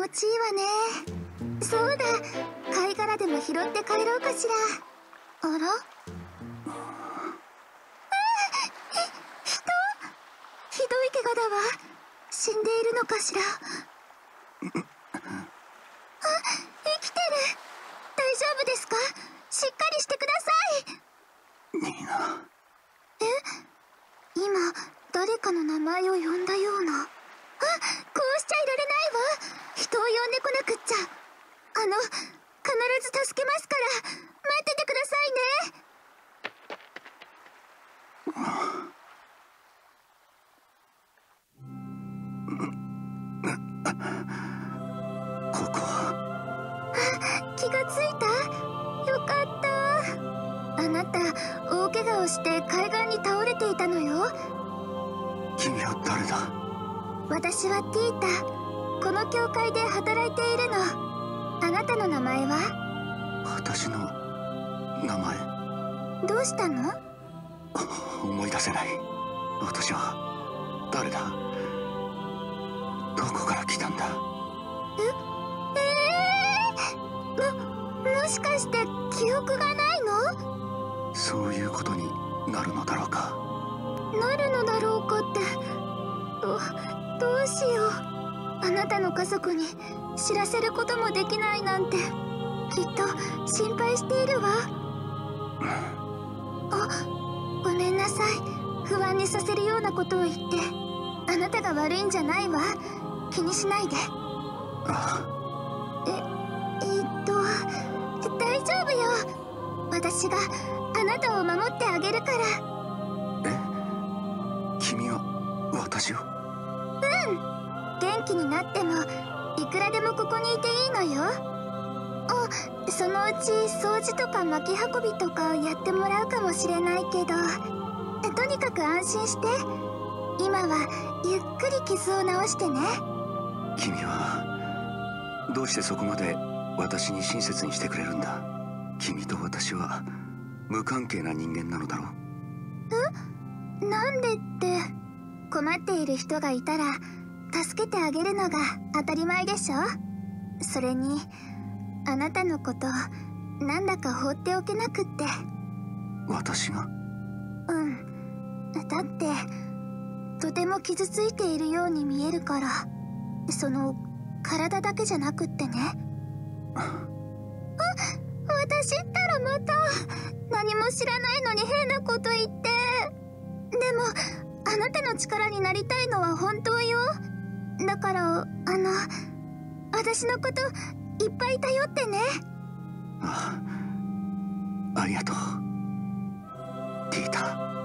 持ちいいわね。そうだ、貝殻でも拾って帰ろうかしら。あら、人、ひどい怪我だわ。死んでいるのかしら。生きてる。大丈夫ですか？しっかりしてください。 ニーナ。 今誰かの名前を呼んだような。こうしちゃいられないわ。人を呼んでこなくっちゃ。必ず助けますから待っててくださいね。 ここは。 気がついた？よかった。あなた大怪我をして海岸に倒れていたのよ。 君は誰だ？ 私はティータ。この教会で働いているの。あなたの名前は？ 私の名前。 どうしたの？ 思い出せない。私は誰だ？どこから来たんだ？ もしかして記憶がないの？ そういうことになるのだろうか。 なるのだろうかって。どうしよう。あなたの家族に知らせることもできないなんて、きっと心配しているわ。ごめんなさい。不安にさせるようなことを言って。あなたが悪いんじゃないわ。気にしないで。大丈夫よ。私があなたを守ってあげるから。 君が私を？ 元気になってもいくらでもここにいていいのよ。そのうち掃除とか薪運びとかやってもらうかもしれないけど、とにかく安心して。今はゆっくり傷を治してね。 君はどうしてそこまで私に親切にしてくれるんだ？君と私は無関係な人間なのだろう？ なんでって、困っている人がいたら助けてあげるのが当たり前でしょ。それにあなたのことなんだか放っておけなくって。 私が？ だってとても傷ついているように見えるから。その体だけじゃなくってね。私ったらまた何も知らないのに変なこと言って。でもあなたの力になりたいのは本当よ。だから私のこといっぱい頼ってね。 ありがとうティータ。